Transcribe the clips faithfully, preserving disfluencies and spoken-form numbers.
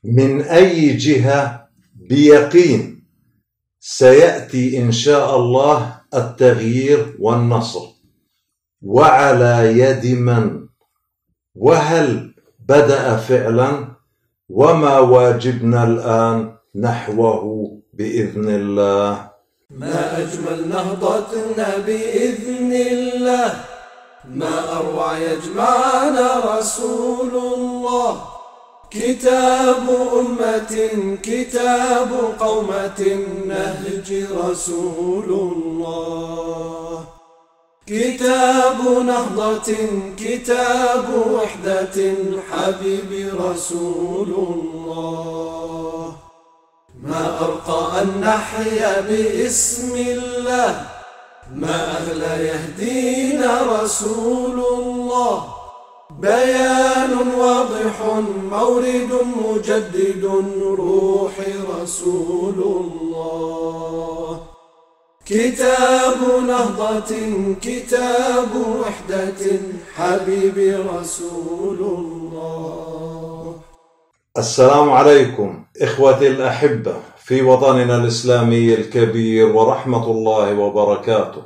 من أي جهة بيقين سيأتي إن شاء الله التغيير والنصر، وعلى يد من، وهل بدأ فعلا، وما واجبنا الآن نحوه بإذن الله. ما أجمل نهضتنا بإذن الله، ما أروع يجمعنا رسول الله. كتاب أمة كتاب قومة نهج رسول الله. كتاب نهضة كتاب وحدة حبيب رسول الله. ما أرقى أن نحيا باسم الله، ما أغلى يهدينا رسول الله. بيان واضح مورد مجدد روح رسول الله. كتاب نهضة كتاب وحدة حبيب رسول الله. السلام عليكم إخوتي الأحبة في وطننا الإسلامي الكبير ورحمة الله وبركاته.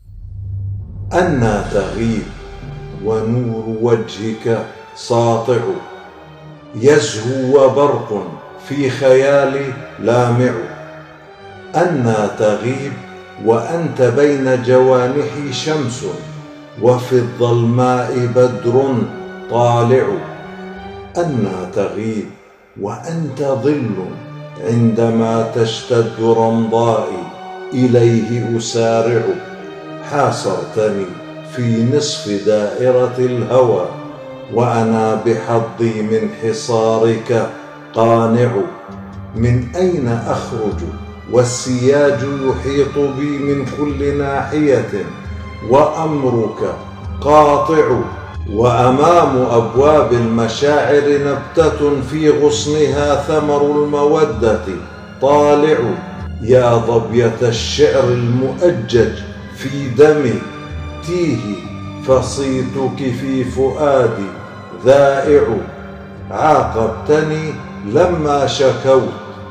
أنى تغيب ونور وجهك ساطع، يزهو برق في خيالي لامع. أنى تغيب وأنت بين جوانحي شمس، وفي الظلماء بدر طالع. أنى تغيب وأنت ظل عندما تشتد رمضائي إليه أسارع. حاصرتني في نصف دائرة الهوى، وأنا بحظي من حصارك قانع. من أين أخرج والسياج يحيط بي من كل ناحية، وأمرك قاطع. وأمام أبواب المشاعر نبتة في غصنها ثمر المودة طالع. يا ظبية الشعر المؤجج في دمي، تيهي فصيتك في فؤادي ذائع. عاقبتني لما شكوت،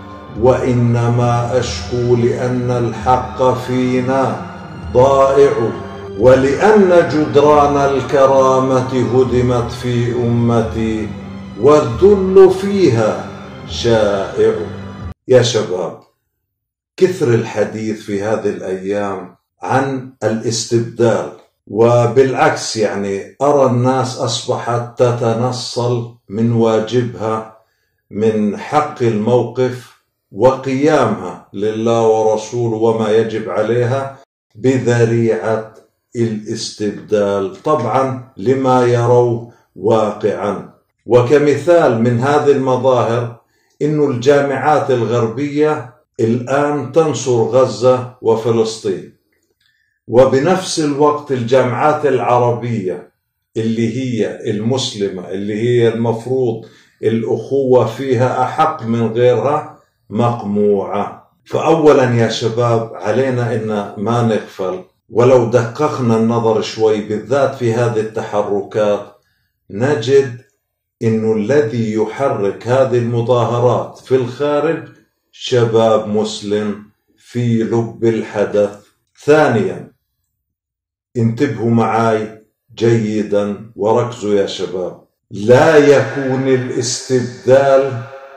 وإنما أشكو لأن الحق فينا ضائع، ولأن جدران الكرامة هدمت في أمتي، والذل فيها شائع. يا شباب، كثر الحديث في هذه الأيام عن الاستبدال، وبالعكس يعني أرى الناس أصبحت تتنصل من واجبها من حق الموقف وقيامها لله ورسوله وما يجب عليها بذريعة الاستبدال، طبعا لما يروا واقعا. وكمثال من هذه المظاهر إن الجامعات الغربية الآن تنصر غزة وفلسطين، وبنفس الوقت الجامعات العربية اللي هي المسلمة اللي هي المفروض الأخوة فيها أحق من غيرها مقموعة. فأولا يا شباب علينا إن ما نغفل، ولو دققنا النظر شوي بالذات في هذه التحركات نجد إنه الذي يحرك هذه المظاهرات في الخارج شباب مسلم في لب الحدث. ثانيا انتبهوا معاي جيدا وركزوا يا شباب، لا يكون الاستبدال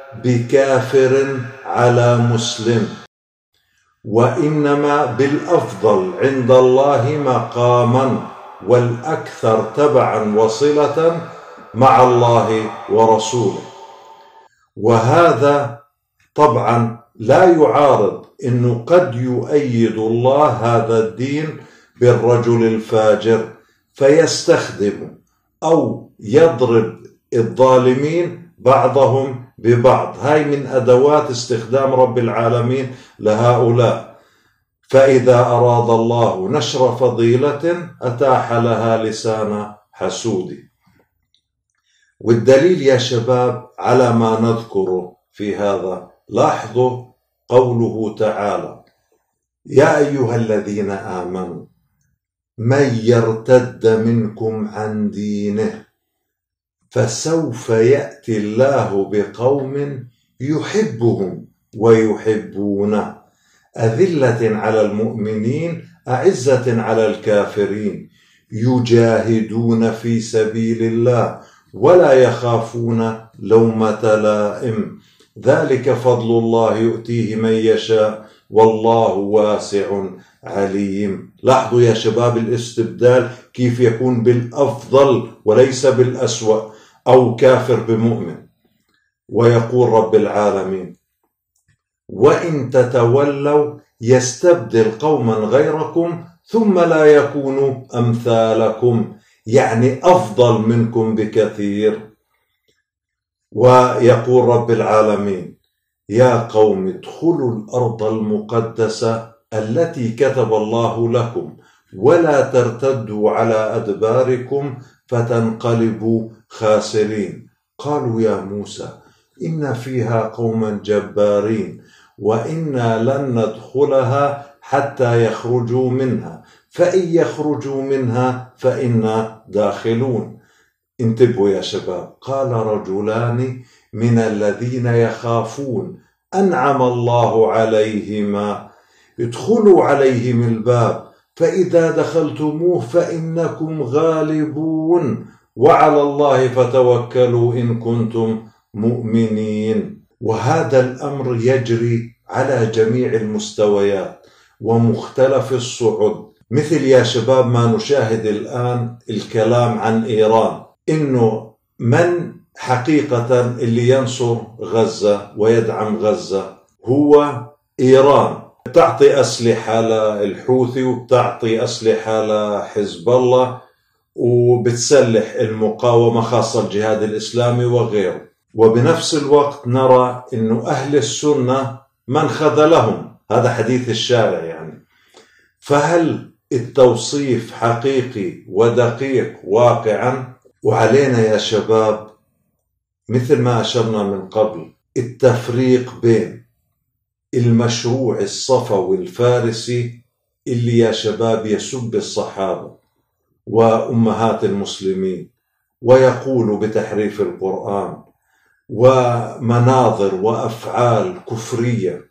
بكافر على مسلم، وإنما بالأفضل عند الله مقاما والأكثر تبعا وصلة مع الله ورسوله. وهذا طبعا لا يعارض إنه قد يؤيد الله هذا الدين بالرجل الفاجر فيستخدم أو يضرب الظالمين بعضهم ببعض. هاي من أدوات استخدام رب العالمين لهؤلاء. فإذا أراد الله نشر فضيلة أتاح لها لسان حسود. والدليل يا شباب على ما نذكره في هذا، لاحظوا قوله تعالى: يا أيها الذين آمنوا من يرتد منكم عن دينه فسوف يأتي الله بقوم يحبهم ويحبونه أذلة على المؤمنين أعزة على الكافرين يجاهدون في سبيل الله ولا يخافون لومة لائم ذلك فضل الله يؤتيه من يشاء والله واسع عليم. لاحظوا يا شباب الاستبدال كيف يكون بالأفضل وليس بالأسوأ أو كافر بمؤمن. ويقول رب العالمين وإن تتولوا يستبدل قوما غيركم ثم لا يكونوا أمثالكم، يعني أفضل منكم بكثير. ويقول رب العالمين يا قوم ادخلوا الأرض المقدسة التي كتب الله لكم ولا ترتدوا على أدباركم فتنقلبوا خاسرين. قالوا يا موسى إن فيها قوما جبارين وإنا لن ندخلها حتى يخرجوا منها فإن يخرجوا منها فإنا داخلون. انتبهوا يا شباب. قال رجلان من الذين يخافون أنعم الله عليهما ادخلوا عليهم الباب فإذا دخلتموه فإنكم غالبون وعلى الله فتوكلوا إن كنتم مؤمنين. وهذا الأمر يجري على جميع المستويات ومختلف الصعود، مثل يا شباب ما نشاهد الآن الكلام عن إيران، إنه من حقيقة اللي ينصر غزة ويدعم غزة هو إيران. بتعطي أسلحة للحوثي وبتعطي أسلحة لحزب الله وبتسلح المقاومة خاصة الجهاد الإسلامي وغيره. وبنفس الوقت نرى إنه أهل السنة من خذلهم، هذا حديث الشارع يعني. فهل التوصيف حقيقي ودقيق واقعا؟ وعلينا يا شباب مثل ما أشرنا من قبل التفريق بين المشروع الصفوي الفارسي اللي يا شباب يسب الصحابة وأمهات المسلمين ويقول بتحريف القرآن ومناظر وأفعال كفرية،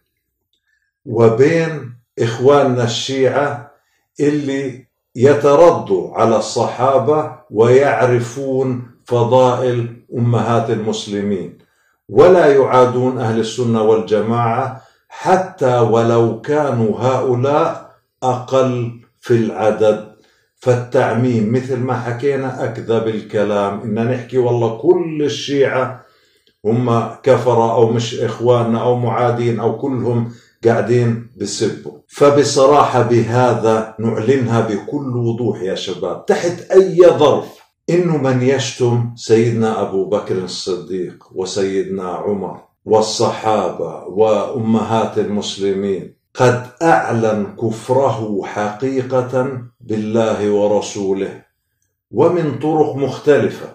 وبين إخواننا الشيعة اللي يتردوا على الصحابة ويعرفون فضائل أمهات المسلمين ولا يعادون أهل السنة والجماعة حتى ولو كانوا هؤلاء أقل في العدد. فالتعميم مثل ما حكينا أكذب الكلام، إن نحكي والله كل الشيعة هم كفرة أو مش إخواننا أو معادين أو كلهم قاعدين بسبوا. فبصراحة بهذا نعلنها بكل وضوح يا شباب تحت أي ظرف إنه من يشتم سيدنا أبو بكر الصديق وسيدنا عمر والصحابة وأمهات المسلمين قد أعلن كفره حقيقة بالله ورسوله ومن طرق مختلفة،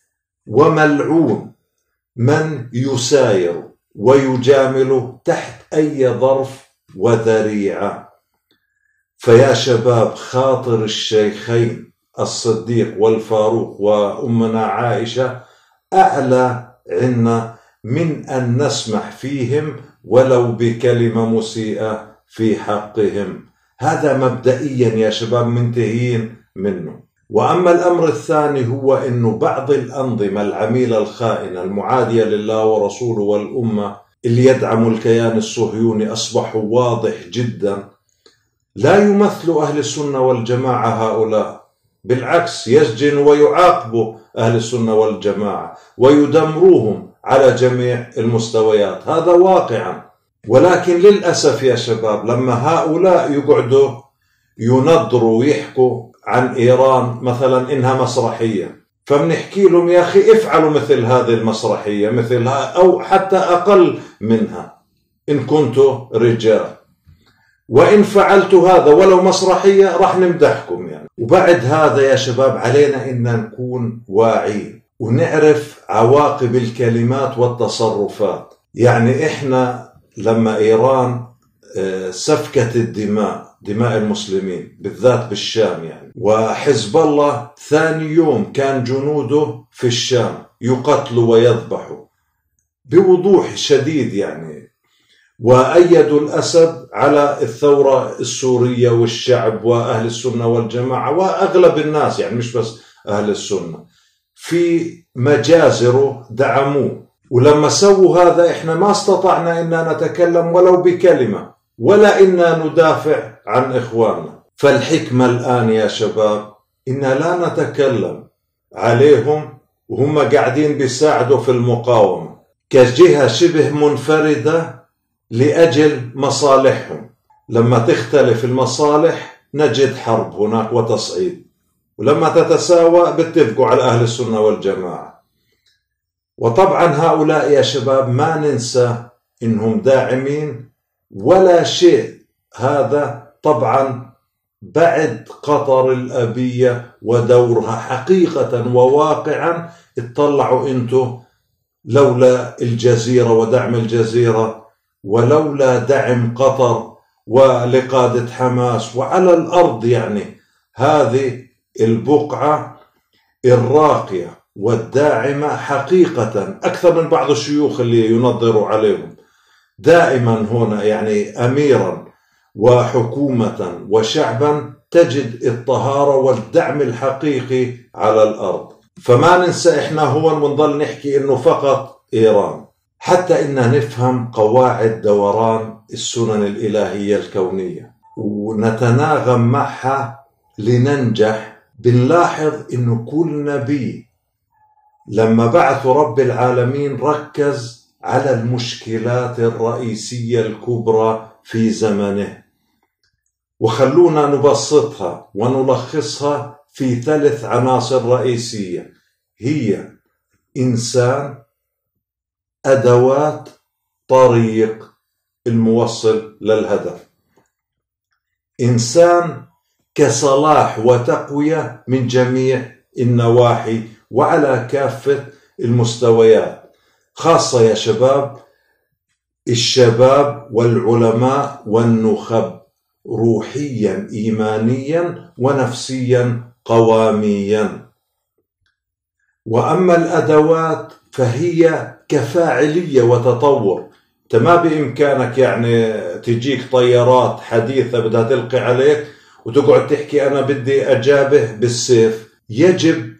وملعون من يساير ويجامل تحت أي ظرف وذريعة. فيا شباب خاطر الشيخين الصديق والفاروق وأمنا عائشة أعلى عنا من أن نسمح فيهم ولو بكلمة مسيئة في حقهم. هذا مبدئيا يا شباب منتهين منه. وأما الأمر الثاني هو أنه بعض الأنظمة العميلة الخائنة المعادية لله ورسوله والأمة اللي يدعموا الكيان الصهيوني أصبحوا واضح جدا لا يمثلوا أهل السنة والجماعة هؤلاء، بالعكس يسجنوا ويعاقبوا أهل السنة والجماعة ويدمروهم على جميع المستويات، هذا واقعا. ولكن للأسف يا شباب لما هؤلاء يقعدوا ينظروا ويحكوا عن إيران مثلا إنها مسرحية، فبنحكي لهم يا أخي افعلوا مثل هذه المسرحية مثلها أو حتى أقل منها إن كنتوا رجال، وإن فعلتوا هذا ولو مسرحية راح نمدحكم يعني. وبعد هذا يا شباب علينا إن نكون واعين ونعرف عواقب الكلمات والتصرفات. يعني إحنا لما إيران سفكت الدماء دماء المسلمين بالذات بالشام يعني، وحزب الله ثاني يوم كان جنوده في الشام يقتلوا ويذبحوا بوضوح شديد يعني. وأيدوا الأسد على الثورة السورية والشعب وأهل السنة والجماعة وأغلب الناس، يعني مش بس أهل السنة، في مجازره دعموه. ولما سووا هذا إحنا ما استطعنا إننا نتكلم ولو بكلمة ولا إننا ندافع عن إخواننا. فالحكمة الآن يا شباب إننا لا نتكلم عليهم وهم قاعدين بيساعدوا في المقاومة كجهة شبه منفردة لأجل مصالحهم. لما تختلف المصالح نجد حرب هناك وتصعيد، ولما تتساوى بتتفقوا على أهل السنة والجماعة. وطبعا هؤلاء يا شباب ما ننسى إنهم داعمين ولا شيء، هذا طبعا بعد قطر الأبية ودورها حقيقة وواقعا. اطلعوا انتم لولا الجزيرة ودعم الجزيرة ولولا دعم قطر ولقادة حماس وعلى الأرض، يعني هذه البقعة الراقية والداعمة حقيقة أكثر من بعض الشيوخ اللي ينظروا عليهم دائما هنا، يعني أميرا وحكومة وشعبا تجد الطهارة والدعم الحقيقي على الأرض. فما ننسى إحنا هون ونظل نحكي إنه فقط إيران، حتى إننا نفهم قواعد دوران السنن الإلهية الكونية ونتناغم معها لننجح. بنلاحظ إنه كل نبي لما بعث رب العالمين ركز على المشكلات الرئيسية الكبرى في زمنه. وخلونا نبسطها ونلخصها في ثلاث عناصر رئيسية، هي إنسان، أدوات، طريق الموصل للهدف. إنسان كصلاح وتقوية من جميع النواحي وعلى كافة المستويات، خاصة يا شباب الشباب والعلماء والنخب، روحيا إيمانيا ونفسيا قواميا. وأما الأدوات فهي كفاعلية وتطور. انت ما بإمكانك يعني تجيك طيارات حديثة بدها تلقي عليك وتقعد تحكي أنا بدي أجابه بالسيف. يجب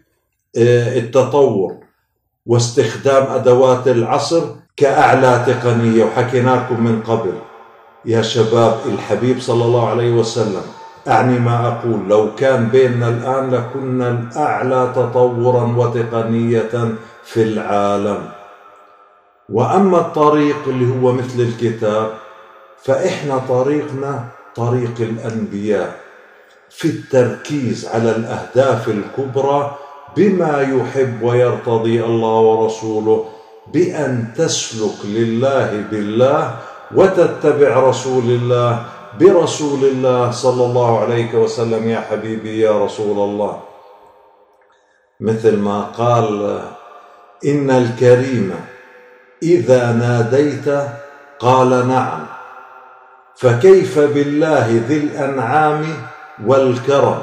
التطور واستخدام أدوات العصر كأعلى تقنية. وحكينا لكم من قبل يا شباب الحبيب صلى الله عليه وسلم، أعني ما أقول، لو كان بيننا الآن لكنا الأعلى تطورا وتقنية في العالم. وأما الطريق اللي هو مثل الكتاب فإحنا طريقنا طريق الأنبياء في التركيز على الأهداف الكبرى بما يحب ويرتضي الله ورسوله، بأن تسلك لله بالله وتتبع رسول الله برسول الله صلى الله عليه وسلم. يا حبيبي يا رسول الله، مثل ما قال إن الكريم إذا ناديت قال نعم، فكيف بالله ذي الأنعام والكرم،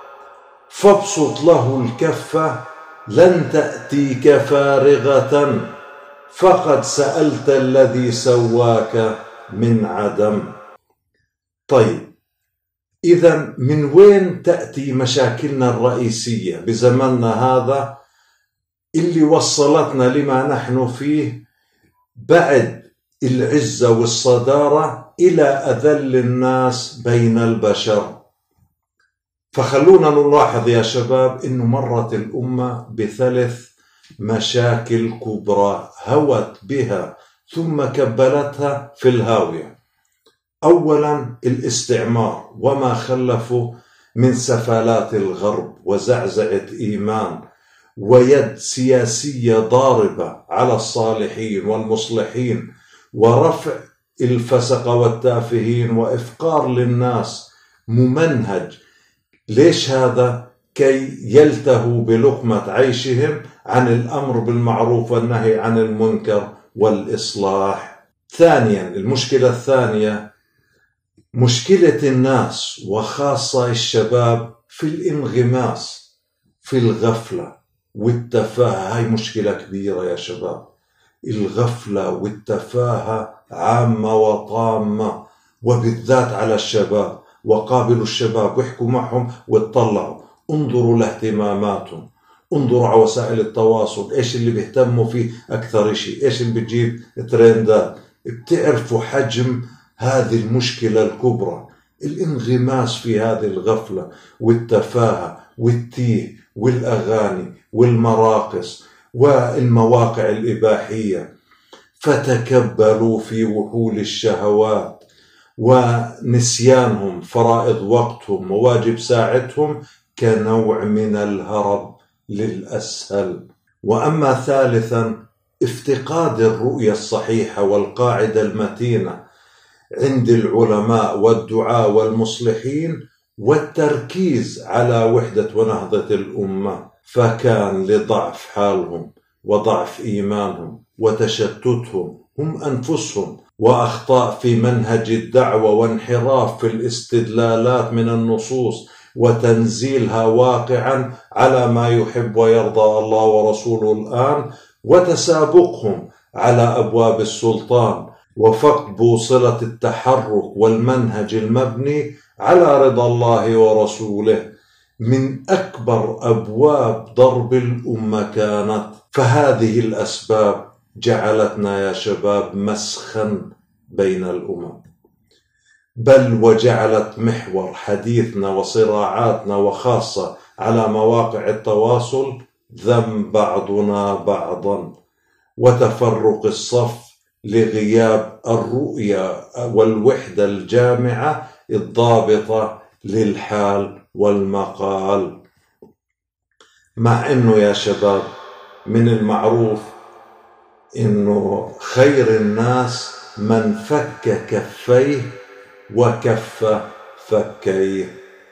فابسط له الكفة لن تأتيك فارغة، فقد سألت الذي سواك من عدم. طيب إذن من وين تأتي مشاكلنا الرئيسية بزمننا هذا اللي وصلتنا لما نحن فيه بعد العزة والصدارة إلى أذل الناس بين البشر؟ فخلونا نلاحظ يا شباب إنه مرت الأمة بثلاث مشاكل كبرى هوت بها ثم كبلتها في الهاوية. أولا الاستعمار وما خلفه من سفالات الغرب وزعزعة إيمان ويد سياسية ضاربة على الصالحين والمصلحين ورفع الفسقة والتافهين وإفقار للناس ممنهج. ليش هذا؟ كي يلتهوا بلقمة عيشهم عن الأمر بالمعروف والنهي عن المنكر والإصلاح. ثانيا المشكلة الثانية مشكلة الناس وخاصة الشباب في الانغماس في الغفلة والتفاهة. هاي مشكلة كبيرة يا شباب، الغفلة والتفاهة عامة وطامة، وبالذات على الشباب. وقابلوا الشباب واحكوا معهم واتطلعوا، انظروا لاهتماماتهم، انظروا على وسائل التواصل، ايش اللي بيهتموا فيه اكثر اشي، ايش اللي بتجيب ترندات. بتعرفوا حجم هذه المشكلة الكبرى، الانغماس في هذه الغفلة والتفاهة والتيه والأغاني والمراقص والمواقع الإباحية. فتكبلوا في وحول الشهوات ونسيانهم فرائض وقتهم وواجب ساعتهم كنوع من الهرب للأسهل. وأما ثالثا، افتقاد الرؤية الصحيحة والقاعدة المتينة عند العلماء والدعاء والمصلحين، والتركيز على وحدة ونهضة الأمة، فكان لضعف حالهم وضعف إيمانهم وتشتتهم هم أنفسهم، وأخطاء في منهج الدعوة، وانحراف في الاستدلالات من النصوص وتنزيلها واقعا على ما يحب ويرضى الله ورسوله الآن، وتسابقهم على أبواب السلطان، وفقد بوصلة التحرك والمنهج المبني على رضا الله ورسوله من أكبر أبواب ضرب الأمة كانت. فهذه الأسباب جعلتنا يا شباب مسخا بين الأمم، بل وجعلت محور حديثنا وصراعاتنا، وخاصة على مواقع التواصل، ذم بعضنا بعضا وتفرق الصف لغياب الرؤية والوحدة الجامعة الضابطة للحال والمقال. مع انه يا شباب من المعروف انه خير الناس من فك كفيه وكف فكيه،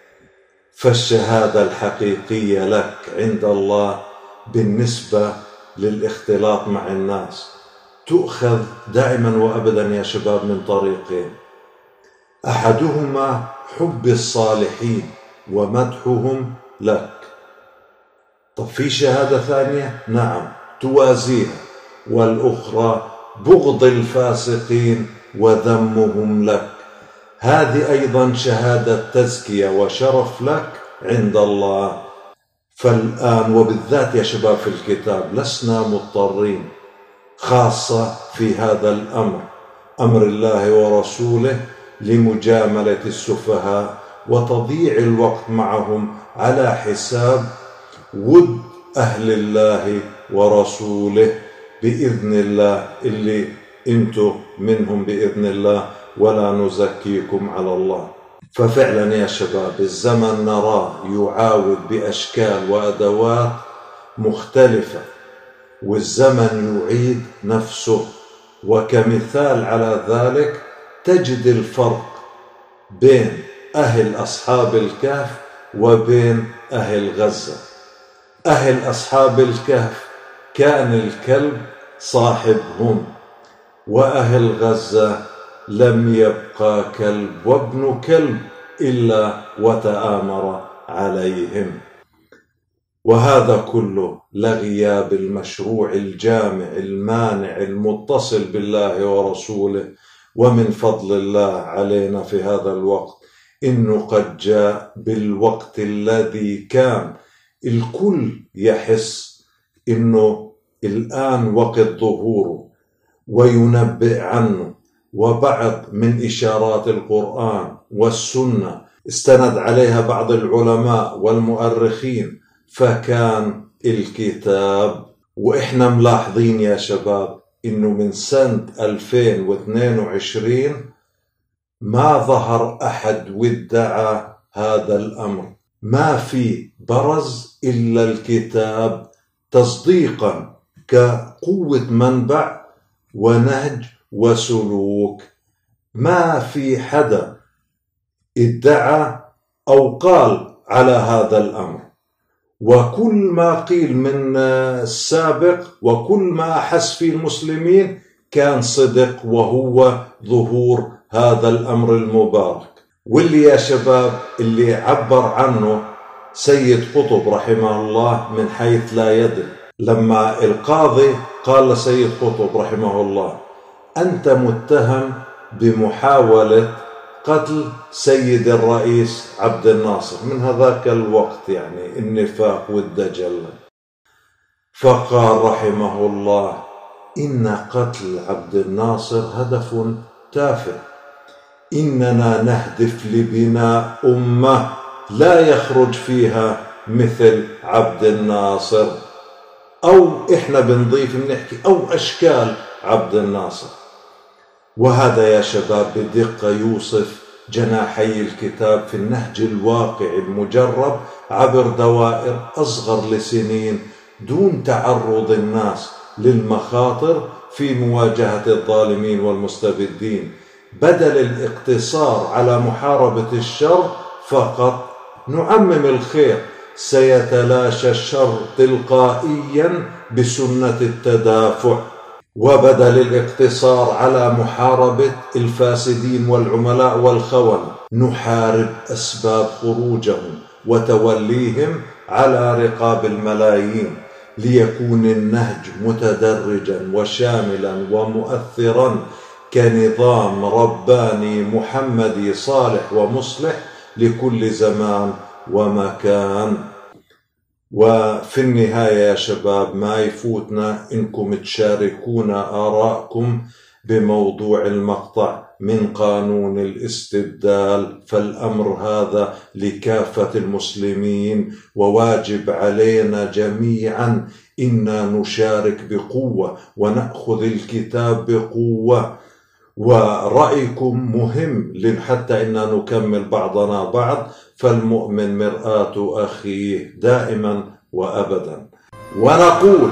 فالشهادة الحقيقية لك عند الله بالنسبة للاختلاط مع الناس تؤخذ دائما وأبدا يا شباب من طريقين، أحدهما حب الصالحين ومدحهم لك. طب في شهادة ثانية؟ نعم توازيها، والأخرى بغض الفاسقين وذمهم لك. هذه أيضا شهادة تزكية وشرف لك عند الله. فالآن وبالذات يا شباب في الكتاب لسنا مضطرين، خاصة في هذا الأمر، أمر الله ورسوله، لمجاملة السفهاء وتضييع الوقت معهم على حساب ود أهل الله ورسوله بإذن الله، اللي انتم منهم بإذن الله، ولا نزكيكم على الله. ففعلا يا شباب الزمن نراه يعاود بأشكال وأدوات مختلفة، والزمن يعيد نفسه. وكمثال على ذلك تجد الفرق بين أهل أصحاب الكهف وبين أهل غزة. أهل أصحاب الكهف كان الكلب صاحبهم، وأهل غزة لم يبقى كلب وابن كلب إلا وتآمر عليهم. وهذا كله لغياب المشروع الجامع المانع المتصل بالله ورسوله. ومن فضل الله علينا في هذا الوقت إنه قد جاء بالوقت الذي كان الكل يحس إنه الآن وقت ظهوره وينبئ عنه، وبعض من إشارات القرآن والسنة استند عليها بعض العلماء والمؤرخين، فكان الكتاب. وإحنا ملاحظين يا شباب إنه من سنة ألفين واثنين وعشرين ما ظهر أحد وادعى هذا الأمر، ما في برز إلا الكتاب تصديقا كقوة منبع ونهج وسلوك. ما في حدا ادعى أو قال على هذا الأمر، وكل ما قيل من السابق وكل ما أحس فيه المسلمين كان صدق، وهو ظهور هذا الأمر المبارك. واللي يا شباب اللي عبر عنه سيد قطب رحمه الله من حيث لا يدري. لما القاضي قال لسيد قطب رحمه الله: أنت متهم بمحاولة قتل سيد الرئيس عبد الناصر، من هذاك الوقت يعني النفاق والدجل. فقال رحمه الله: إن قتل عبد الناصر هدف تافه، إننا نهدف لبناء أمة لا يخرج فيها مثل عبد الناصر، أو إحنا بنضيف بنحكي أو أشكال عبد الناصر. وهذا يا شباب بدقة يوصف جناحي الكتاب في النهج الواقعي المجرب عبر دوائر أصغر لسنين، دون تعرض الناس للمخاطر في مواجهة الظالمين والمستبدين. بدل الاقتصار على محاربة الشر فقط نعمم الخير، سيتلاشى الشر تلقائيا بسنة التدافع. وبدل الاقتصار على محاربة الفاسدين والعملاء والخونة نحارب أسباب خروجهم وتوليهم على رقاب الملايين، ليكون النهج متدرجا وشاملا ومؤثرا كنظام رباني محمدي صالح ومصلح لكل زمان ومكان. وفي النهاية يا شباب ما يفوتنا إنكم تشاركونا آراءكم بموضوع المقطع من قانون الاستبدال، فالأمر هذا لكافة المسلمين وواجب علينا جميعا إنا نشارك بقوة ونأخذ الكتاب بقوة. ورأيكم مهم حتى إننا نكمل بعضنا بعض، فالمؤمن مرآة أخيه دائما وأبدا. ونقول: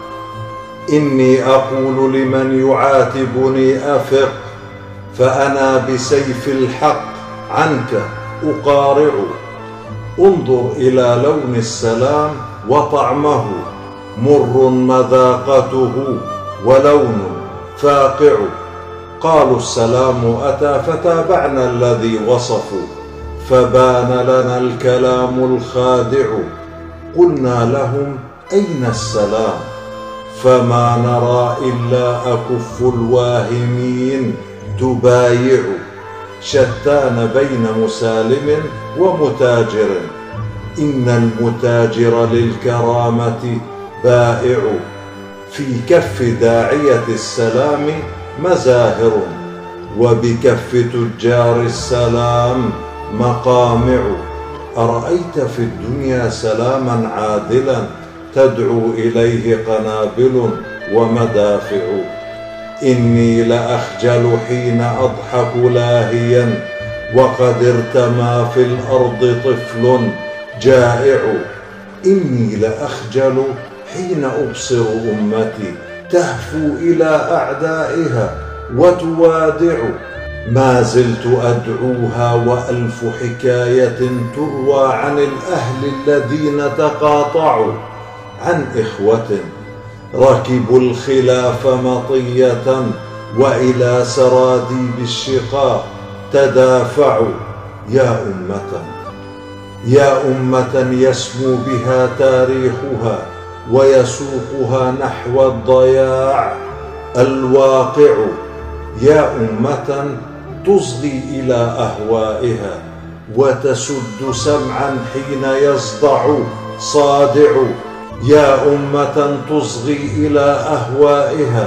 إني أقول لمن يعاتبني أفق، فأنا بسيف الحق عنك أقارع. انظر إلى لون السلام وطعمه، مر مذاقته ولون فاقع. قالوا السلام أتى فتابعنا الذي وصفوا، فبان لنا الكلام الخادع. قلنا لهم: أين السلام؟ فما نرى إلا أكف الواهمين تبايع. شتان بين مسالم ومتاجر، إن المتاجر للكرامة بائع. في كف داعية السلام مزاهر، وبكف تجار السلام مقامع. أرأيت في الدنيا سلاما عادلا تدعو إليه قنابل ومدافع. إني لأخجل حين أضحك لاهيا، وقد ارتمى في الأرض طفل جائع. إني لأخجل حين أبصر أمتي تهفو إلى أعدائها وتوادع. ما زلت أدعوها وألف حكاية تروى عن الأهل الذين تقاطعوا، عن إخوة ركبوا الخلاف مطية وإلى سراديب الشقاق تدافعوا. يا أمة يا أمة يسمو بها تاريخها ويسوقها نحو الضياع الواقع. يا أمة تصغي إلى أهوائها وتسد سمعا حين يصدع صادع. يا أمة تصغي إلى أهوائها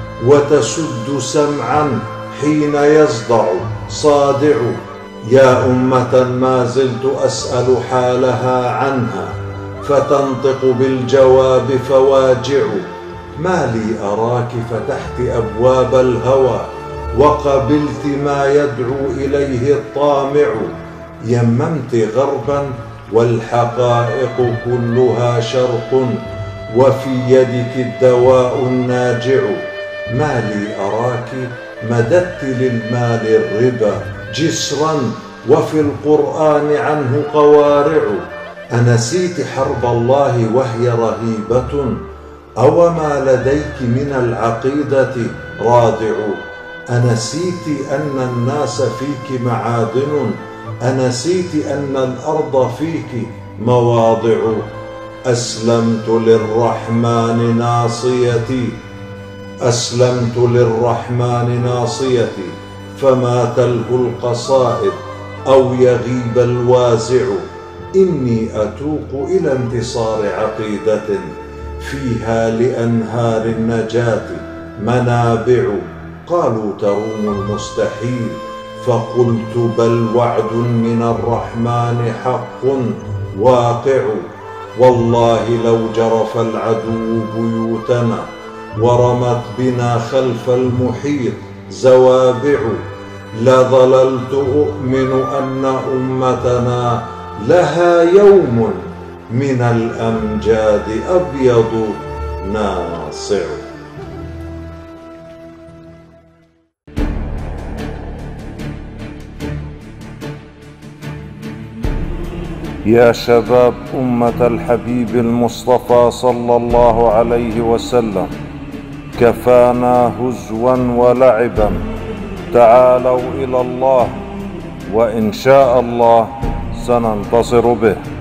وتسد سمعا حين يصدع صادع. يا أمة ما زلت أسأل حالها عنها، فتنطق بالجواب فواجع. ما لي أراك فتحت أبواب الهوى وقبلت ما يدعو إليه الطامع. يممت غربا والحقائق كلها شرق، وفي يدك الدواء الناجع. ما لي أراك مددت للمال الربا جسرا، وفي القرآن عنه قوارع. أنسيت حرب الله وهي رهيبة، أو ما لديك من العقيدة رادع. أنسيت أن الناس فيك معادن، أنسيت أن الأرض فيك مواضع أسلمت للرحمن ناصيتي أسلمت للرحمن ناصيتي فما تلهو القصائد أو يغيب الوازع. إني أتوق إلى انتصار عقيدة فيها لأنهار النجاة منابع. قالوا تروم المستحيل فقلت بل وعد من الرحمن حق واقع. والله لو جرف العدو بيوتنا ورمت بنا خلف المحيط زوابع لظللت أؤمن أن أمتنا لها يوم من الأمجاد أبيض ناصع. يا شباب أمة الحبيب المصطفى صلى الله عليه وسلم، كفانا هزوا ولعبا، تعالوا إلى الله وإن شاء الله سننتصر به.